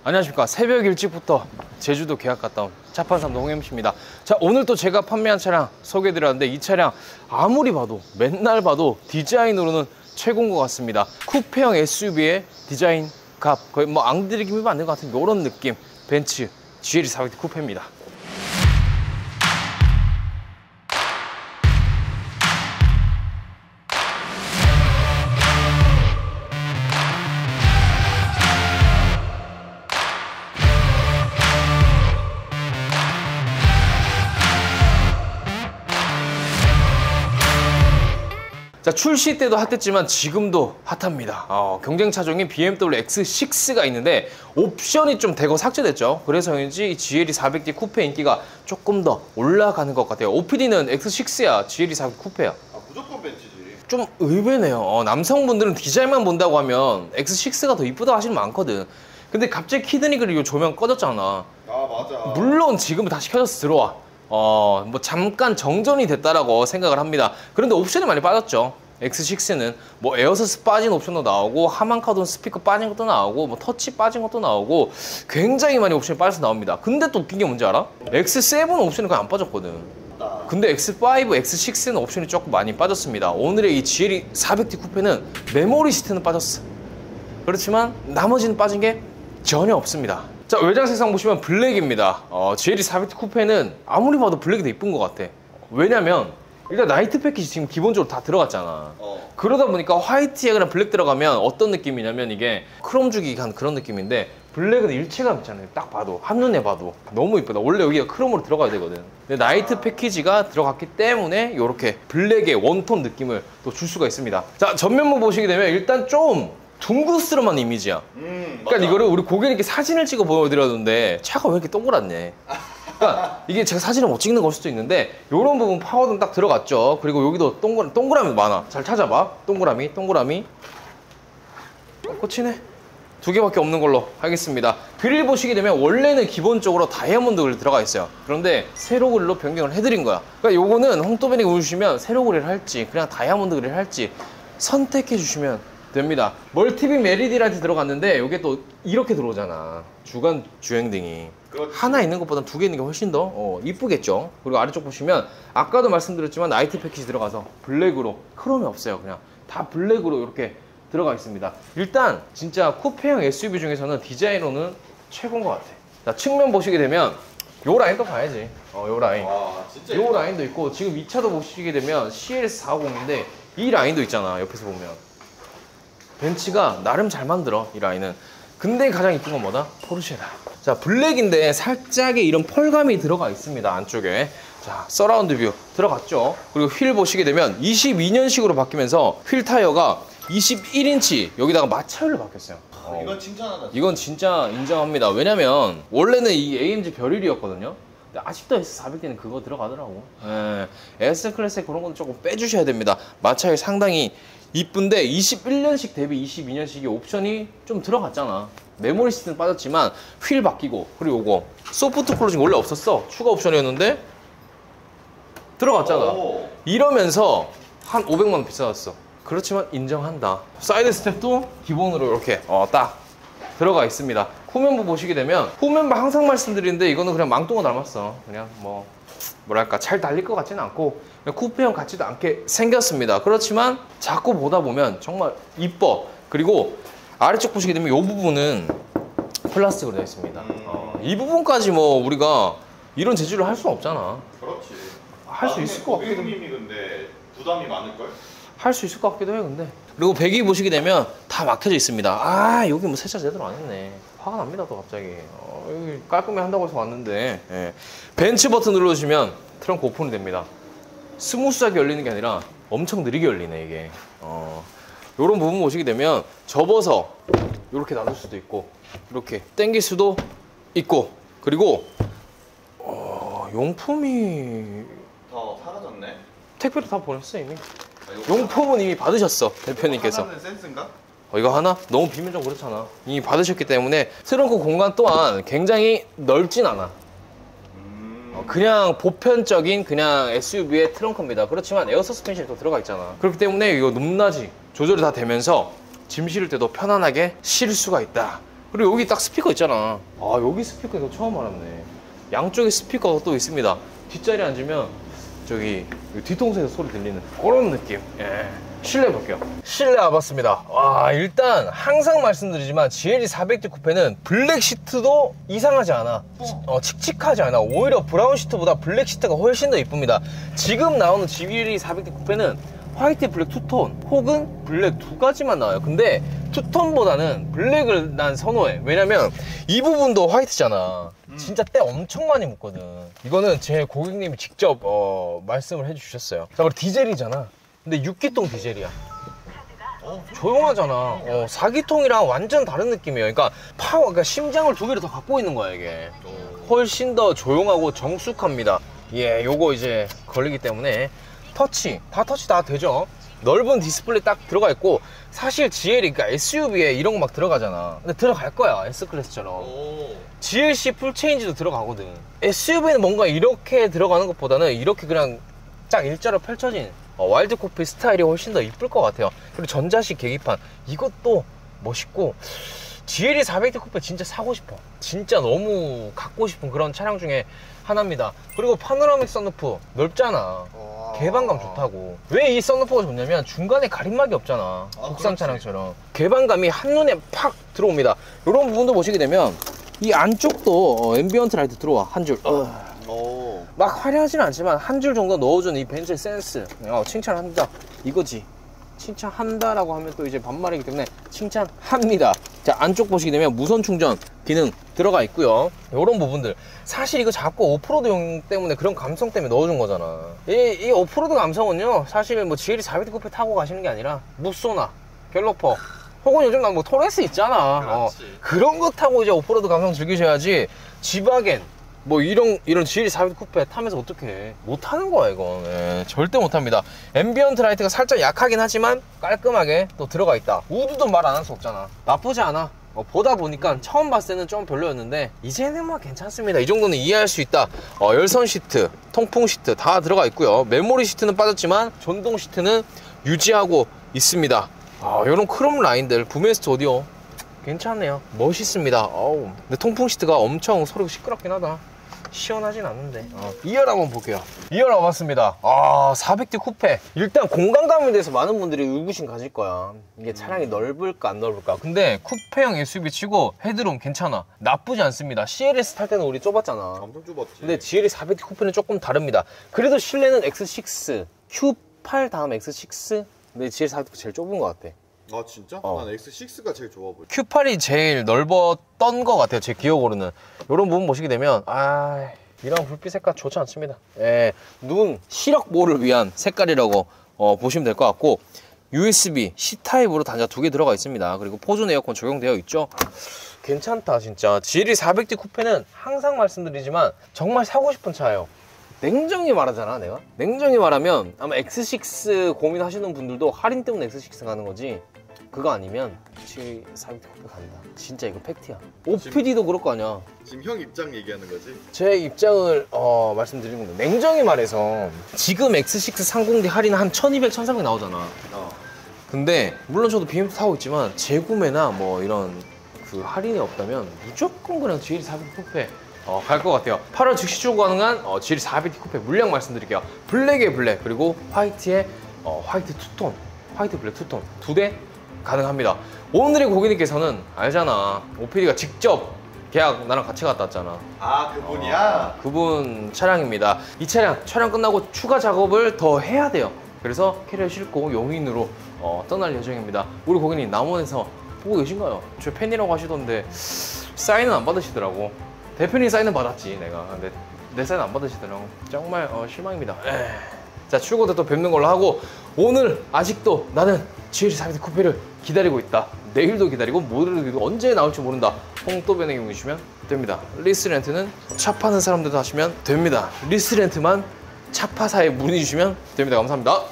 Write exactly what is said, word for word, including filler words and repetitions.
안녕하십니까. 새벽 일찍부터 제주도 계약 갔다 온 차판삼도 홍엠씨입니다. 자, 오늘 또 제가 판매한 차량 소개해드렸는데 이 차량 아무리 봐도 맨날 봐도 디자인으로는 최고인 것 같습니다. 쿠페형 에스유브이의 디자인 값 거의 뭐 앙드리김이 맞는 것 같은 이런 느낌 벤츠 지엘이 사백티 쿠페입니다. 자, 출시 때도 핫했지만 지금도 핫합니다. 어, 경쟁 차종인 비엠더블유 엑스 식스가 있는데 옵션이 좀 대거 삭제됐죠. 그래서인지 지엘이 사백티 쿠페 인기가 조금 더 올라가는 것 같아요. 오피디는 엑스 식스야, 지엘이 사백티 쿠페야. 아, 무조건 벤츠지. 좀 의외네요. 어, 남성분들은 디자인만 본다고 하면 엑스 식스가 더 이쁘다고 하시는 분 많거든. 근데 갑자기 키드니 그리고 조명 꺼졌잖아. 아, 맞아. 물론 지금은 다시 켜져서 들어와. 어, 뭐 잠깐 정전이 됐다라고 생각을 합니다. 그런데 옵션이 많이 빠졌죠. 엑스 식스는 뭐 에어서스 빠진 옵션도 나오고 하만카돈 스피커 빠진 것도 나오고 뭐 터치 빠진 것도 나오고 굉장히 많이 옵션이 빠져서 나옵니다. 근데 또 웃긴 게 뭔지 알아? 엑스 세븐 옵션이 거의 안 빠졌거든. 근데 엑스 파이브, 엑스 식스는 옵션이 조금 많이 빠졌습니다. 오늘의 이 지엘이 사백티 쿠페는 메모리 시트는 빠졌어. 그렇지만 나머지는 빠진 게 전혀 없습니다. 자, 외장 색상 보시면 블랙입니다. 어, 지엘이 사백티 쿠페는 아무리 봐도 블랙이 더 이쁜 것 같아. 왜냐면 일단 나이트 패키지 지금 기본적으로 다 들어갔잖아. 어. 그러다 보니까 화이트에 그냥 블랙 들어가면 어떤 느낌이냐면 이게 크롬 주기 한 그런 느낌인데 블랙은 일체감 있잖아요. 딱 봐도 한눈에 봐도 너무 이쁘다. 원래 여기가 크롬으로 들어가야 되거든. 근데 나이트 패키지가 들어갔기 때문에 이렇게 블랙의 원톤 느낌을 또 줄 수가 있습니다. 자, 전면부 보시게 되면 일단 좀 둥그스름한 이미지야. 음, 그러니까 이거를 우리 고객님께 사진을 찍어 보여드렸는데 차가 왜 이렇게 동그랗네. 그러니까 이게 제가 사진을 못 찍는 걸 수도 있는데 이런 부분 파워등 딱 들어갔죠. 그리고 여기도 동그라, 동그라미 많아. 잘 찾아봐. 동그라미, 동그라미. 어, 꽂히네. 두 개밖에 없는 걸로 하겠습니다. 그릴 보시게 되면 원래는 기본적으로 다이아몬드 그릴 들어가 있어요. 그런데 세로 그릴로 변경을 해드린 거야. 그러니까 요거는 홍토벤이 보여주시면 세로 그릴 할지 그냥 다이아몬드 그릴 할지 선택해 주시면 됩니다. 멀티빔 엘이디 라이트 들어갔는데 이게 또 이렇게 들어오잖아. 주간 주행등이. 그렇지. 하나 있는 것보다 두 개 있는 게 훨씬 더 어, 이쁘겠죠. 그리고 아래쪽 보시면 아까도 말씀드렸지만 나이트 패키지 들어가서 블랙으로 크롬이 없어요. 그냥 다 블랙으로 이렇게 들어가 있습니다. 일단 진짜 쿠페형 에스유브이 중에서는 디자인으로는 최고인 것 같아. 자, 측면 보시게 되면 요 라인도 봐야지. 어, 요 라인. 와, 진짜 요 예쁘다. 라인도 있고 지금 이 차도 보시게 되면 씨엘에스 사백오십인데 이 라인도 있잖아. 옆에서 보면. 벤츠가 나름 잘 만들어, 이 라인은. 근데 가장 이쁜 건 뭐다? 포르쉐다. 자, 블랙인데 살짝의 이런 펄감이 들어가 있습니다, 안쪽에. 자, 서라운드 뷰 들어갔죠. 그리고 휠 보시게 되면 이십이 년식으로 바뀌면서 휠 타이어가 이십일 인치 여기다가 마차율로 바뀌었어요. 어, 이건 칭찬하다. 이건 진짜 인정합니다. 왜냐면 원래는 이 에이엠지 별일이었거든요. 근데 아직도 에스 사백티는 그거 들어가더라고. 예, S 클래스 그런 건 조금 빼주셔야 됩니다. 마차율 상당히 이쁜데 이십일 년식 대비 이십이 년식이 옵션이 좀 들어갔잖아. 메모리 시트는 빠졌지만 휠 바뀌고 그리고 요거 소프트 클로징 원래 없었어. 추가 옵션이었는데 들어갔잖아. 오. 이러면서 한 오백만 원 비싸졌어. 그렇지만 인정한다. 사이드 스텝도 기본으로 이렇게 어, 딱 들어가 있습니다. 후면부 보시게 되면 후면부 항상 말씀드리는데 이거는 그냥 망둥어 닮았어. 그냥 뭐 뭐랄까 잘 달릴 것 같지는 않고 그냥 쿠페형 같지도 않게 생겼습니다. 그렇지만 자꾸 보다 보면 정말 이뻐. 그리고 아래쪽 보시게 되면 이 부분은 플라스틱으로 되어 있습니다. 음. 어, 이 부분까지 뭐 우리가 이런 재질로 할 수는 없잖아. 그렇지. 할 수 있을 것 같기도 해. 고객님이 근데 부담이 많을걸? 할 수 있을 것 같기도 해 근데. 그리고 배기 보시게 되면 다 막혀져 있습니다. 아, 여기 뭐 세차 제대로 안 했네. 화가 납니다 또 갑자기. 어, 여기 깔끔히 한다고 해서 왔는데. 예. 벤츠 버튼 눌러주시면 트렁크 오픈이 됩니다. 스무스하게 열리는 게 아니라 엄청 느리게 열리네 이게. 어, 요런 부분 보시게 되면 접어서 이렇게 놔둘 수도 있고 이렇게 당길 수도 있고 그리고 어, 용품이 다 사라졌네. 택배로 다 보냈어 이미. 아, 이거 용품은 이미 받으셨어 대표님께서. 하나는 센스인가? 어, 이거 하나? 너무 비면 좀 그렇잖아. 이미 받으셨기 때문에 트렁크 공간 또한 굉장히 넓진 않아. 음. 어, 그냥 보편적인 그냥 에스유브이의 트렁크입니다. 그렇지만 에어 서스펜션이 또 들어가 있잖아. 그렇기 때문에 이거 높낮이 조절이 다 되면서 짐 실을 때도 편안하게 실을 수가 있다. 그리고 여기 딱 스피커 있잖아. 아, 여기 스피커 이거 처음 알았네. 양쪽에 스피커가 또 있습니다. 뒷자리에 앉으면 저기 뒤통수에서 소리 들리는 그런 느낌. 예. 실내 볼게요. 실내 와봤습니다. 와, 일단 항상 말씀드리지만 지엘이 사백 디 쿠페는 블랙 시트도 이상하지 않아. 어, 칙칙하지 않아. 오히려 브라운 시트보다 블랙 시트가 훨씬 더 이쁩니다. 지금 나오는 지엘이 사백 디 쿠페는 화이트, 블랙 투톤 혹은 블랙 두 가지만 나와요. 근데 투톤보다는 블랙을 난 선호해. 왜냐면 이 부분도 화이트잖아. 진짜 때 엄청 많이 묻거든. 이거는 제 고객님이 직접 어, 말씀을 해주셨어요. 자, 그리고 디젤이잖아. 근데 육 기통 디젤이야. 어, 조용하잖아. 어, 사 기통이랑 완전 다른 느낌이에요. 그러니까 파워, 그러니까 심장을 두 개를 더 갖고 있는 거야 이게. 훨씬 더 조용하고 정숙합니다. 예, 요거 이제 걸리기 때문에 터치, 다 터치 다 되죠. 넓은 디스플레이 딱 들어가 있고, 사실 지엘이 그러니까 에스유브이에 이런 거 막 들어가잖아. 근데 들어갈 거야, S클래스처럼. 지엘씨 풀체인지도 들어가거든. 에스유브이는 뭔가 이렇게 들어가는 것보다는 이렇게 그냥 쫙 일자로 펼쳐진 어, 와일드 코피 스타일이 훨씬 더 이쁠 것 같아요. 그리고 전자식 계기판, 이것도 멋있고. 지엘이 사백 디 쿠페 진짜 사고 싶어. 진짜 너무 갖고 싶은 그런 차량 중에 하나입니다. 그리고 파노라믹 썬루프 넓잖아. 개방감 좋다고. 왜 이 썬루프가 좋냐면 중간에 가림막이 없잖아. 아, 국산 그렇지. 차량처럼 개방감이 한눈에 팍 들어옵니다. 이런 부분도 보시게 되면 이 안쪽도 어, 앰비언트 라이트 들어와. 한 줄. 어. 막 화려하진 않지만 한 줄 정도 넣어주는 이 벤츠의 센스, 어, 칭찬합니다. 이거지. 칭찬한다라고 하면 또 이제 반말이기 때문에 칭찬합니다. 자, 안쪽 보시게 되면 무선 충전 기능 들어가 있고요. 이런 부분들 사실 이거 자꾸 오프로드용 때문에 그런 감성 때문에 넣어준 거잖아. 이, 이 오프로드 감성은요, 사실 뭐 지엘이 사백 디 쿠페 타고 가시는 게 아니라 무쏘나, 갤러퍼 혹은 요즘 난 뭐 토레스 있잖아. 어, 그런 거 타고 이제 오프로드 감성 즐기셔야지. 지바겐 뭐 이런 이런 지엘이 사백 디 쿠페 타면서 어떻게 해? 못 하는 거야 이건. 예, 절대 못 합니다. 앰비언트 라이트가 살짝 약하긴 하지만 깔끔하게 또 들어가 있다. 우드도 말 안 할 수 없잖아. 나쁘지 않아. 어, 보다 보니까 처음 봤을 때는 좀 별로였는데 이제는 뭐 괜찮습니다. 이 정도는 이해할 수 있다. 어, 열선 시트, 통풍 시트 다 들어가 있고요. 메모리 시트는 빠졌지만 전동 시트는 유지하고 있습니다. 아, 이런 크롬 라인들 부메스트 오디오 괜찮네요. 멋있습니다. 어우, 근데 통풍 시트가 엄청 소리가 시끄럽긴 하다. 시원하진 않는데. 어. 이열 한번 볼게요. 이열 와봤습니다. 아, 사백 디 쿠페. 일단 공간감에 대해서 많은 분들이 의구심 가질 거야. 이게 차량이 넓을까 안 넓을까. 근데 쿠페형 에스유브이 치고 헤드룸 괜찮아. 나쁘지 않습니다. 씨엘에스 탈 때는 우리 좁았잖아. 엄청 좁았지. 근데 지엘이 사백 디 쿠페는 조금 다릅니다. 그래도 실내는 엑스 식스, 큐 팔 다음 엑스 식스. 근데 지엘 사백 디 쿠페 제일 좁은 것 같아. 아, 진짜? 어. 난 엑스 식스가 제일 좋아 보여. 큐 팔이 제일 넓었던 것 같아요. 제 기억으로는. 이런 부분 보시게 되면 아, 이런 불빛 색깔 좋지 않습니다. 예, 눈 시력보호를 위한 색깔이라고 어, 보시면 될 것 같고, 유에스비 C타입으로 단자 두 개 들어가 있습니다. 그리고 포존 에어컨 적용되어 있죠. 괜찮다 진짜. 지엘이 사백 디 쿠페는 항상 말씀드리지만 정말 사고 싶은 차예요. 냉정히 말하잖아 내가. 냉정히 말하면 아마 엑스 식스 고민하시는 분들도 할인 때문에 엑스 식스 가는 거지, 그거 아니면 지엘이 사백 디 쿠페 간다. 진짜 이거 팩트야. 오피디도 그럴 거 아니야. 지금 형 입장 얘기하는 거지? 제 입장을 어, 말씀드리는 건데, 냉정히 말해서 지금 엑스 식스 삼십 디 할인 한 천이백, 천삼백 나오잖아. 어. 근데 물론 저도 비엠 타고 있지만 재구매나 뭐 이런 그 할인이 없다면 무조건 그냥 지엘이 사백 디 쿠페 어, 갈 것 같아요. 팔월 즉시 출고 가능한 어, 지엘이 사백 디 쿠페 물량 말씀드릴게요. 블랙에 블랙, 그리고 화이트에 어, 화이트 투톤, 화이트 블랙 투톤 두 대 가능합니다. 오늘의 고객님께서는 알잖아, 오피디가 직접 계약 나랑 같이 갔다 왔잖아. 아, 그분이야? 어, 그분 차량입니다. 이 차량 촬영 끝나고 추가 작업을 더 해야 돼요. 그래서 캐리어 싣고 용인으로 어, 떠날 예정입니다. 우리 고객님 남원에서 보고 계신가요? 저 팬이라고 하시던데 사인은 안 받으시더라고. 대표님 사인은 받았지 내가. 근데 내 사인 안 받으시더라고. 정말 어, 실망입니다. 에이. 자, 출고 때 또 뵙는 걸로 하고, 오늘 아직도 나는 지엘이 사백 디 쿠페를 기다리고 있다. 내일도 기다리고 모레도 언제 나올지 모른다. 홍또변에 이용해주시면 됩니다. 리스렌트는 차 파는 사람들도 하시면 됩니다. 리스렌트만 차파사에 문의 주시면 됩니다. 감사합니다.